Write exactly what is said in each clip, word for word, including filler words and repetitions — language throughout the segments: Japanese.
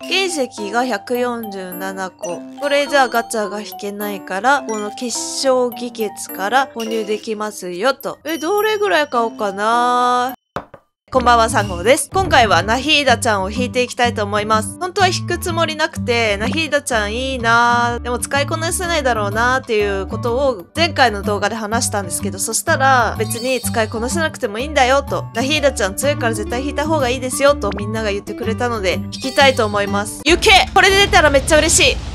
原石がひゃくよんじゅうななこ。これじゃあガチャが引けないから、この結晶技術から購入できますよと。え、どれぐらい買おうかな。こんばんは、さん号です。今回はナヒーダちゃんを引いていきたいと思います。本当は引くつもりなくて、ナヒーダちゃんいいなぁ。でも使いこなせないだろうなーっていうことを前回の動画で話したんですけど、そしたら別に使いこなせなくてもいいんだよと。ナヒーダちゃん強いから絶対引いた方がいいですよとみんなが言ってくれたので、引きたいと思います。行け！これで出たらめっちゃ嬉しい。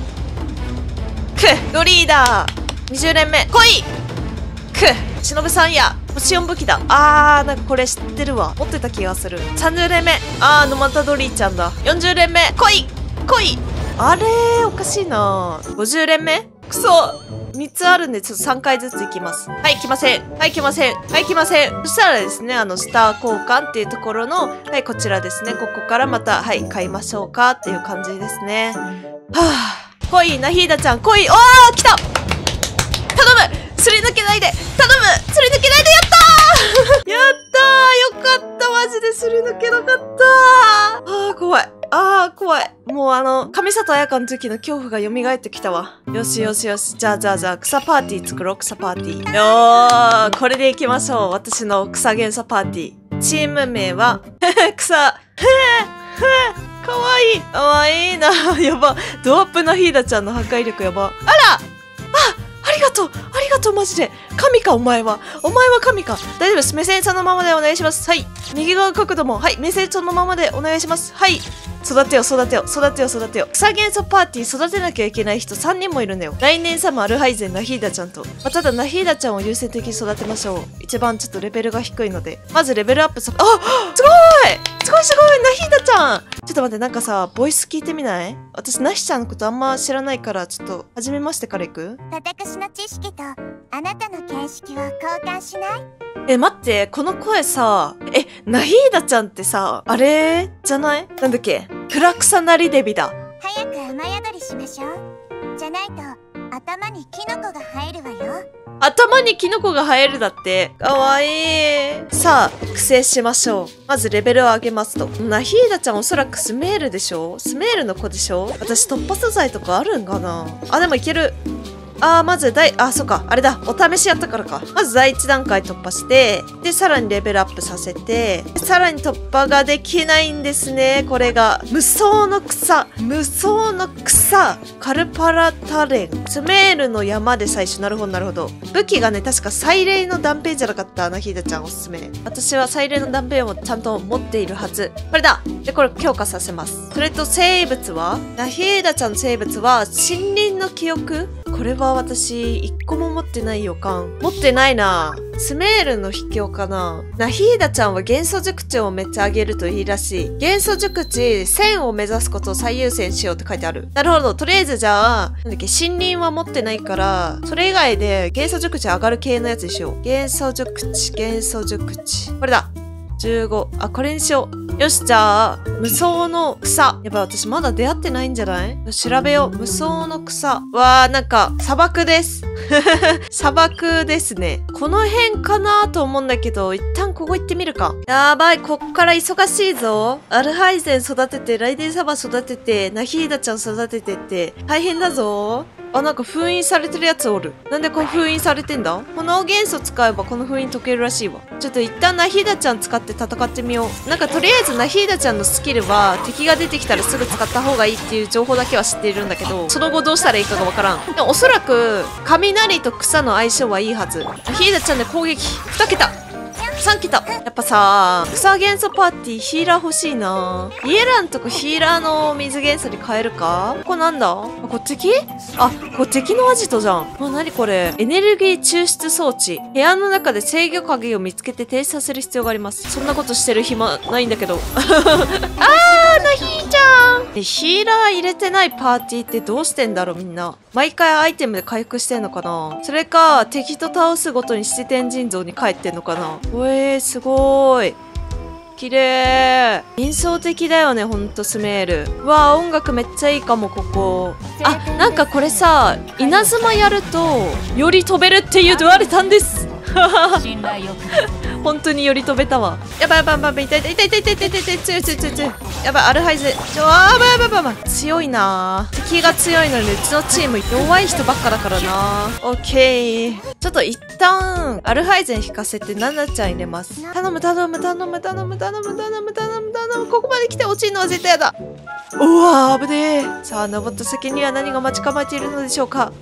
くドリーダーにじゅう連目来い！く忍さんや星よん武器だ。あー、なんかこれ知ってるわ。持ってた気がする。さんじゅう連目。あー、のまたドリーちゃんだ。よんじゅう連目。来い来いあれー、おかしいなー。ごじゅう連目くそみっつあるんで、ちょっとさんかいずついきます。はい、来ません。はい、来ません。はい、来ません。そしたらですね、あの、スター交換っていうところの、はい、こちらですね。ここからまた、はい、買いましょうかっていう感じですね。はぁ、来い、ナヒーダちゃん、来い。おー、来た頼むすり抜けないで頼むすり抜けないでやったーやったーよかったマジですり抜けなかったーあー怖いあー怖いもうあの、上里彩香の時の恐怖が蘇ってきたわ。よしよしよし。じゃあじゃあじゃあ、草パーティー作ろう、草パーティー。よーこれでいきましょう。私の草元素パーティー。チーム名は、草、へーかわいいかわいいなやば。ドアップナヒーダちゃんの破壊力やば。あらあありがとうありがとうマジで神かお前はお前は神か大丈夫です目線そのままでお願いしますはい右側角度もはい目線そのままでお願いしますはい育てよ育てよ育てよ育てよ草元素パーティー育てなきゃいけない人さんにんもいるんだよ来年さもアルハイゼンナヒーダちゃんと、まあ、ただナヒーダちゃんを優先的に育てましょう一番ちょっとレベルが低いのでまずレベルアップさあすごいすごいすごいナヒーダちゃんちょっと待ってなんかさボイス聞いてみない私ナヒちゃんのことあんま知らないからちょっと初めましてからいく私の知識とあなたの見識を交換しないえ、待って、この声さ、え、ナヒーダちゃんってさ、あれじゃないなんだっけ暗草なりデビだ。 早く雨宿りしましょう。じゃないと、頭にキノコが生えるわよ。 頭にキノコが生えるだって。かわいい。さあ、苦戦しましょう。まずレベルを上げますと。ナヒーダちゃんおそらくスメールでしょスメールの子でしょ私突破素材とかあるんかなあ、でもいける。あー、まず第、あ、そっか、あれだ、お試しやったからか。まず第一段階突破して、で、さらにレベルアップさせて、さらに突破ができないんですね、これが。無双の草、無双の草、カルパラタレン、スメールの山で最初、なるほど、なるほど。武器がね、確か祭礼の断片じゃなかった、ナヒーダちゃんおすすめ。私は祭礼の断片をちゃんと持っているはず。これだで、これ強化させます。それと生物はナヒーダちゃんの生物は、森林の記憶これは私、一個も持ってない予感。持ってないなスメールの秘境かなナヒーダちゃんは元素熟知をめっちゃ上げるといいらしい。元素熟知せんを目指すことを最優先しようって書いてある。なるほど。とりあえずじゃあ、なんだっけ、森林は持ってないから、それ以外で元素熟知上がる系のやつにしよう。元素熟知、元素熟知。これだ。じゅうご。あ、これにしよう。よし、じゃあ、無双の草。やっぱ私まだ出会ってないんじゃない？調べよう。無双の草。わー、なんか、砂漠です。砂漠ですね。この辺かなと思うんだけど、一旦ここ行ってみるか。やばい、こっから忙しいぞ。アルハイゼン育てて、ライデンサバ育てて、ナヒーダちゃん育ててって、大変だぞ。あ、なんか封印されてるやつおる。なんでこれ封印されてんだこの元素使えばこの封印解けるらしいわ。ちょっと一旦ナヒーダちゃん使って戦ってみよう。なんかとりあえずナヒーダちゃんのスキルは敵が出てきたらすぐ使った方がいいっていう情報だけは知っているんだけど、その後どうしたらいいかがわからん。でもおそらく雷と草の相性はいいはず。ナヒーダちゃんで攻撃に桁さん桁やっぱさ草元素パーティーヒーラー欲しいなイエランとこヒーラーの水元素に変えるかここなんだあこっち敵あこれ敵のアジトじゃんあなにこれエネルギー抽出装置部屋の中で制御鍵を見つけて停止させる必要がありますそんなことしてる暇ないんだけどあーナヒーちゃんヒーラー入れてないパーティーってどうしてんだろうみんな毎回アイテムで回復してんのかなそれか敵と倒すごとに七天神像に帰ってんのかなおえー、すごーい綺麗幻想的だよねほんとスメールうわー音楽めっちゃいいかもここあなんかこれさ稲妻やるとより飛べるって言われたんです本当に寄り飛べたわ。やばいやばいやばい、痛い痛い痛い痛い痛い痛い痛い痛い、強い強い強い強い。やばい、アルハイゼン。ちょ、あー、やばいやばいやばい。強いなー。敵が強いのにうちのチーム弱い人ばっかだからな。オッケー。ちょっと一旦、アルハイゼン引かせてナナちゃん入れます。頼む頼む頼む頼む頼む頼む頼む頼む。ここまで来て落ちるのは絶対やだ。うわー、危ねえ。さあ、登った先には何が待ち構えているのでしょうか。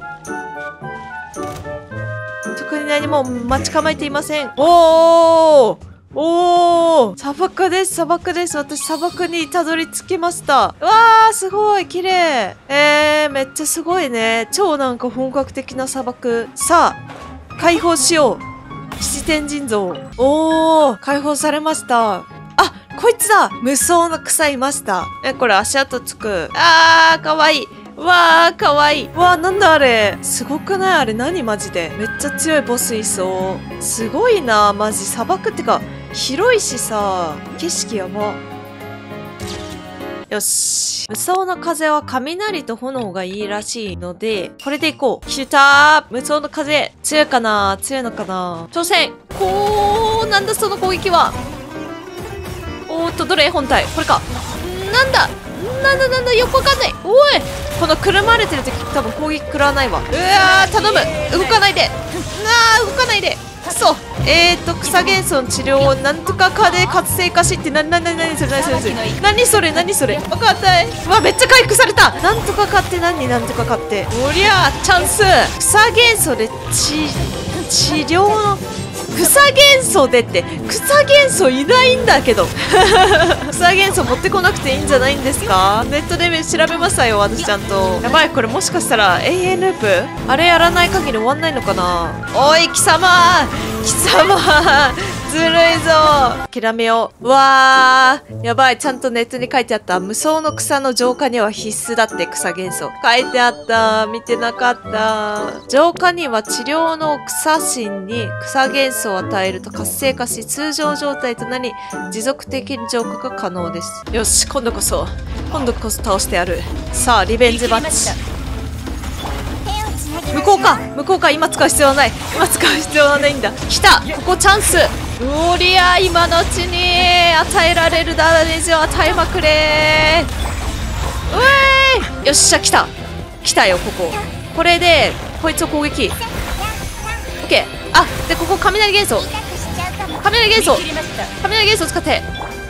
特に何も待ち構えていません。おーおー、砂漠です、砂漠です。私、砂漠にたどり着きました。うわー、すごい、綺麗。えー、めっちゃすごいね。超なんか本格的な砂漠。さあ、解放しよう。七天神像。おー、解放されました。あ、こいつだ。無双の草いました。え、これ足跡つく。あー、かわいい。わー、かわいい。わー、なんだあれ。すごくないあれ、何マジで。めっちゃ強いボスいそう。すごいな、マジ。砂漠ってか、広いしさ、景色やば。よし。無双の風は雷と炎がいいらしいので、これでいこう。来たー。無双の風。強いかな？強いのかな？挑戦。こー、なんだその攻撃は。おーっと、どれ本体。これか。なんだなんだなんだ、よくわかんない。おい、このくるまれてる時多分攻撃食らわないわ。うわー、頼む。動かないで。あー、動かないで。くそ。えーと、草元素の治療をなんとかかで活性化しって、なになになになにそれなにそれ何それ何それわかんない。うわ、めっちゃ回復された。なんとかかって何なんとかかって。おりゃー、チャンス。草元素で治、治療の、草元素でって草元素いないんだけど草元素持ってこなくていいんじゃないんですか。ネットで調べましたよ私ちゃんと。やばい、これもしかしたら永遠ループあれやらない限り終わんないのかな。おい貴様貴様ずるいぞ。諦めよう。うわー、やばい、ちゃんとネットに書いてあった。無双の草の浄化には必須だって草元素書いてあった。見てなかった。浄化には治療の草芯に草元素を与えると活性化し通常状態となり持続的に浄化が可能です。よし、今度こそ今度こそ倒してやる。さあリベンジマッチ。向こうか向こうか。今使う必要はない。今使う必要はないんだ。来た、ここチャンス。おりゃ、今のうちに与えられるダメージを与えまくれ。うえーい、よっしゃ、来た来たよ。こここれでこいつを攻撃。オッケー。あ、でここ雷元素雷元素雷元素使って、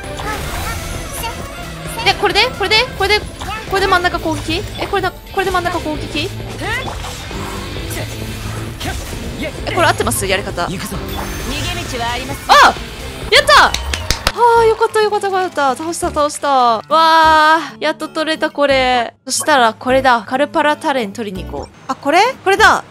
でこれでこれでこれでこれで真ん中攻撃。え、これだ、これで真ん中攻撃。え、これ合ってます？やり方。あ、やったあー、よかったよかったよかった。倒した倒した。わー、やっと取れたこれ。そしたらこれだ。カルパラタレン取りに行こう。あ、これこれだ。あ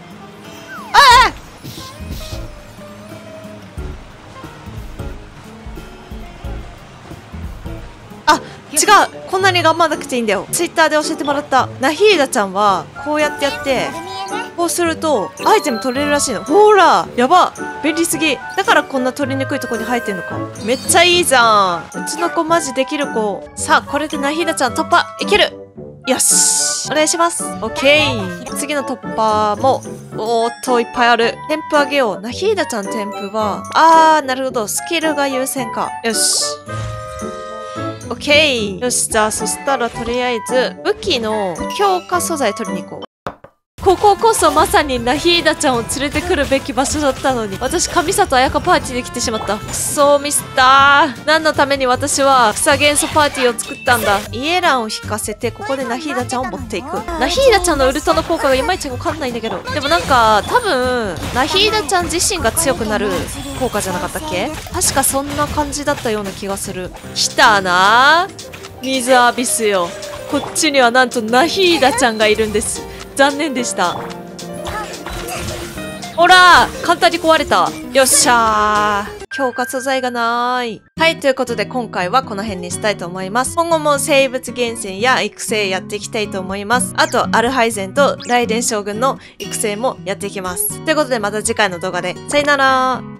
ああ、違う。こんなに頑張んなくていいんだよ。ツイッターで教えてもらった。ナヒーダちゃんはこうやってやってこうするとアイテム取れるらしいの。ほら、やば、便利すぎ。だからこんな取りにくいとこに生えてんのか。めっちゃいいじゃん。うちの子マジできる子。さあこれでナヒーダちゃん突破いける。よし、お願いします。オッケー。次の突破もおーっといっぱいある。添付あげよう。ナヒーダちゃん添付はあー、なるほど、スキルが優先か。よし、オッケー。よし、じゃあそしたらとりあえず武器の強化素材取りに行こう。こここそまさにナヒーダちゃんを連れてくるべき場所だったのに、私上里彩香パーティーで来てしまった。くそー、ミスったー。何のために私は草元素パーティーを作ったんだ。イエランを引かせてここでナヒーダちゃんを持っていく。ナヒーダちゃんのウルトの効果がいまいちわかんないんだけど、でもなんか多分ナヒーダちゃん自身が強くなる効果じゃなかったっけ。確かそんな感じだったような気がする。来たなー、水アビスよ。こっちにはなんとナヒーダちゃんがいるんです。残念でした。ほら、簡単に壊れた。よっしゃー。強化素材がない。はい、ということで今回はこの辺にしたいと思います。今後も生物厳選や育成やっていきたいと思います。あと、アルハイゼンと雷電将軍の育成もやっていきます。ということでまた次回の動画で。さよなら。